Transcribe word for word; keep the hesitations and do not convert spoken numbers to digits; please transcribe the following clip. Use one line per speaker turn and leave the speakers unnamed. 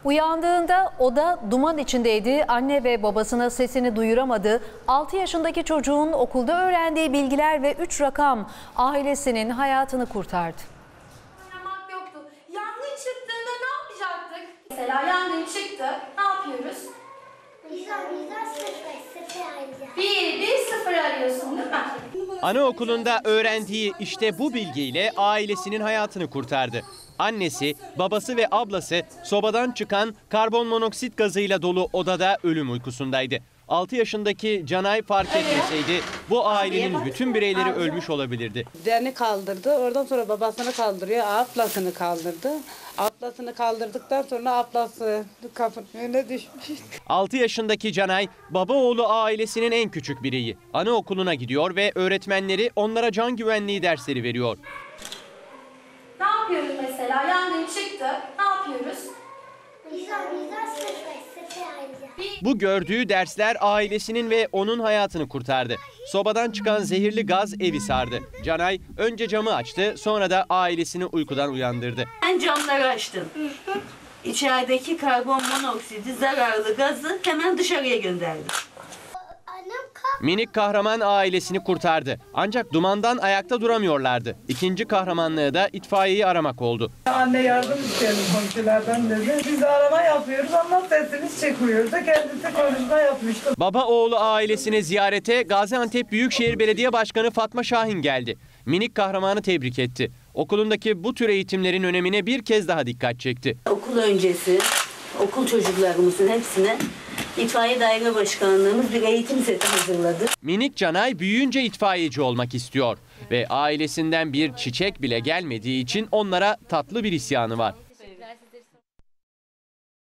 Uyandığında oda duman içindeydi. Anne ve babasına sesini duyuramadı. altı yaşındaki çocuğun okulda öğrendiği bilgiler ve üç rakam ailesinin hayatını kurtardı.
Oynamak yoktu. Yangın çıktığında ne yapacaktık? Mesela yangın çıktı. Ne yapıyoruz? Bir, bir, sıfır arıyorsun değil mi?
Anaokulunda öğrendiği işte bu bilgiyle ailesinin hayatını kurtardı. Annesi, babası ve ablası sobadan çıkan karbon monoksit gazıyla dolu odada ölüm uykusundaydı. altı yaşındaki Canay fark etmeseydi bu ailenin bütün bireyleri ölmüş olabilirdi.
Beni kaldırdı, oradan sonra babasını kaldırıyor, ablasını kaldırdı. Ablasını kaldırdıktan sonra ablası kapının önüne düşmüş.
altı yaşındaki Canay, baba oğlu ailesinin en küçük bireyi. Anaokuluna gidiyor ve öğretmenleri onlara can güvenliği dersleri veriyor.
Ne yapıyoruz mesela? Yangın çıktı. Ne yapıyoruz?
Bu gördüğü dersler ailesinin ve onun hayatını kurtardı. Sobadan çıkan zehirli gaz evi sardı. Canay önce camı açtı, sonra da ailesini uykudan uyandırdı.
Ben camları açtım. İçerideki karbon monoksidi, zararlı gazı hemen dışarıya gönderdim.
Minik kahraman ailesini kurtardı. Ancak dumandan ayakta duramıyorlardı. İkinci kahramanlığı da itfaiyeyi aramak oldu.
Anne yardım isteyelim komşulardan dedi. Biz arama yapıyoruz ama sesimiz çıkmıyordu. Kendisi konuşma yapmıştı.
Baba oğlu ailesini ziyarete Gaziantep Büyükşehir Belediye Başkanı Fatma Şahin geldi. Minik kahramanı tebrik etti. Okulundaki bu tür eğitimlerin önemine bir kez daha dikkat çekti.
Okul öncesi, okul çocuklarımızın hepsine İtfaiye Daire Başkanlığımız bir eğitim seti hazırladı.
Minik Canay büyüyünce itfaiyeci olmak istiyor ve ailesinden bir çiçek bile gelmediği için onlara tatlı bir isyanı var.